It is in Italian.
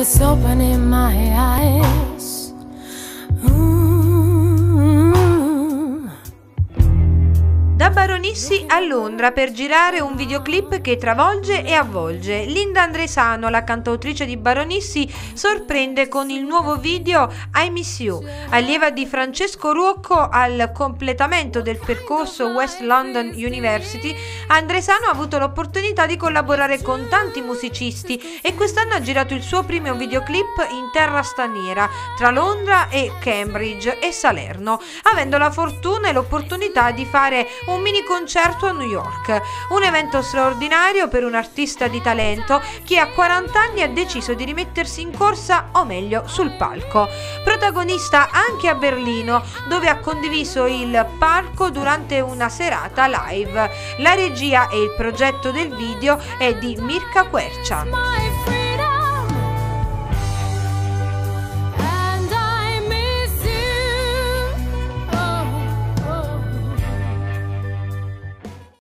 was opening my eyes. Da Baronissi a Londra per girare un videoclip che travolge e avvolge. Linda Andresano, la cantautrice di Baronissi, sorprende con il nuovo video I Miss You. Allieva di Francesco Ruocco al completamento del percorso West London University, Andresano ha avuto l'opportunità di collaborare con tanti musicisti e quest'anno ha girato il suo primo videoclip in terra straniera, tra Londra e Cambridge e Salerno, avendo la fortuna e l'opportunità di fare un mini concerto a New York, un evento straordinario per un artista di talento che a 40 anni ha deciso di rimettersi in corsa, o meglio sul palco. Protagonista anche a Berlino, dove ha condiviso il palco durante una serata live. La regia e il progetto del video è di Mirka Quercia.